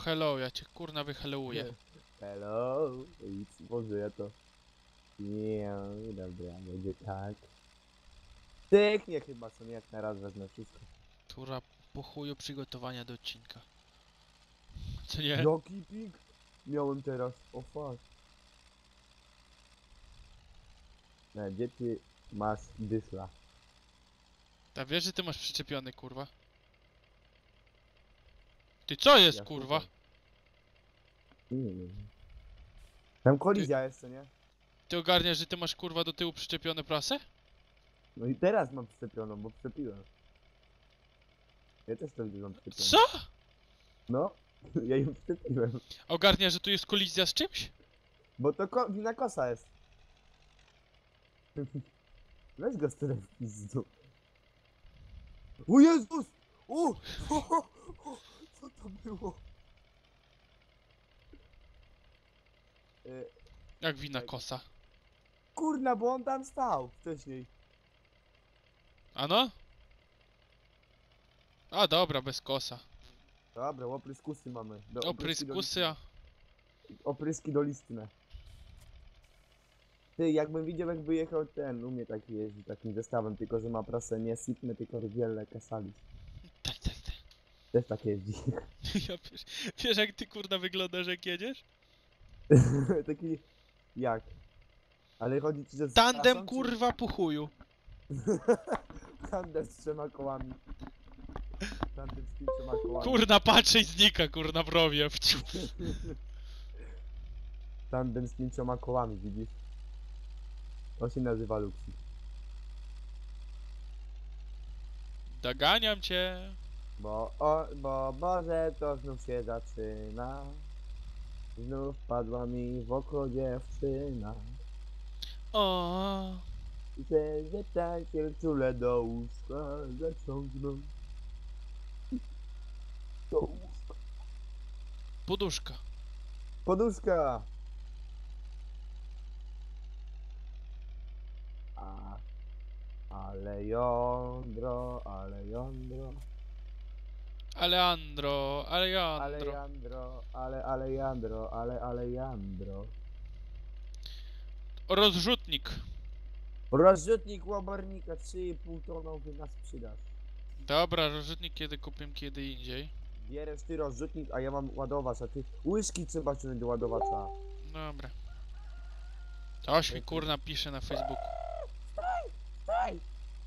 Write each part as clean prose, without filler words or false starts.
hello, ja cię kurna wyhellouję. Hello. Nic, może ja to... Nie, dobra, będzie tak. Tyknie chyba, co nie, jak na raz wezmę wszystko. Tura po chuju przygotowania do odcinka. Co nie? Jaki ping miałem teraz? O fuck. Gdzie ty masz dysla? Ta wiesz, że ty masz przyczepiony, kurwa? Ty co jest, Ja kurwa? słucham. Nie wiem. Tam kolizja jeszcze, nie? Ty ogarniasz, że ty masz, kurwa, do tyłu przyczepione prasę? No i teraz mam przyczepioną, bo przyczepiłem. Ja też to mam przyczepioną. Co? No, ja ją przyczepiłem. Ogarniasz, że tu jest kolizja z czymś? Bo to wina kosa jest. Weź go z tyle w pizdu. O Jezus! O! Co to było? Jak wina kosa. Kurna, bo on tam stał wcześniej. Ano? A dobra, bez kosa. Dobra, opryskusy mamy. Opryskusy. Opryski dolistne. Ty, jakbym widział, jakby jechał ten, u mnie taki jeździ, takim zestawem, tylko że ma prasę nie Sitmy, tylko Riviera Casalis. Tak. Też tak jeździ. Ja wiesz jak ty kurna wyglądasz jak jedziesz? Taki... jak? Ale chodzi ci, że z Tandem prasą, czy- kurwa po chuju. Tandem z 3 kołami. Tandem z 5 kołami. Kurna patrzę i znika kurna w rowie. Tandem z 5 kołami, widzisz? To się nazywa Luxi. Doganiam cię. Bo Boże, to znów się zaczyna. Znów padła mi w oko dziewczyna. O. Że tańczył czule do łóżka zaciągnął. Do łóżka. Poduszka. Poduszka! Ale jądro, ale jądro. Aleandro. Ale Jandro. Rozrzutnik. Rozrzutnik łabarnika 3,5 tonowy nas sprzedaż. Dobra, rozrzutnik kiedy kupię, kiedy indziej. Bierzesz ty rozrzutnik, a ja mam ładowacz, a ty łyżki trzeba ciągnąć do ładowacza. Dobra. Coś mi kurna pisze na Facebooku. Hej!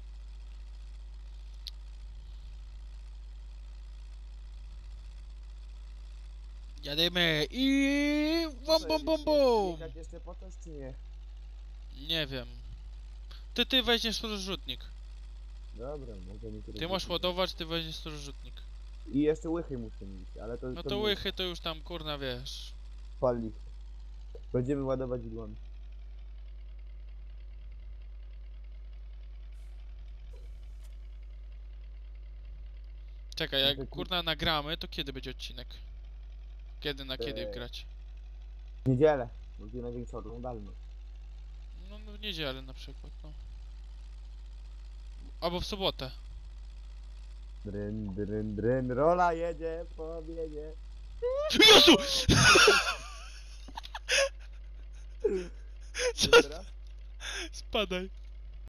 Jademy i bum. Jechać jeszcze po coś, czy nie? Nie wiem. Ty weźmiesz rozrzutnik. Dobra, mogę mi to Ty masz rozrzutnik. ładować, ty weźmiesz rozrzutnik. I jeszcze łychy muszę mieć, ale to... No to łychy to już tam kurna wiesz. Pali. Będziemy ładować igłami. Czekaj, jak kurna nagramy, to kiedy będzie odcinek? Kiedy na kiedy grać? W niedzielę. Będzie największa oglądalność. No w niedzielę na przykład, no. Albo w sobotę. Dryn, rola jedzie po biedzie. Jezu! Co? Teraz? Spadaj.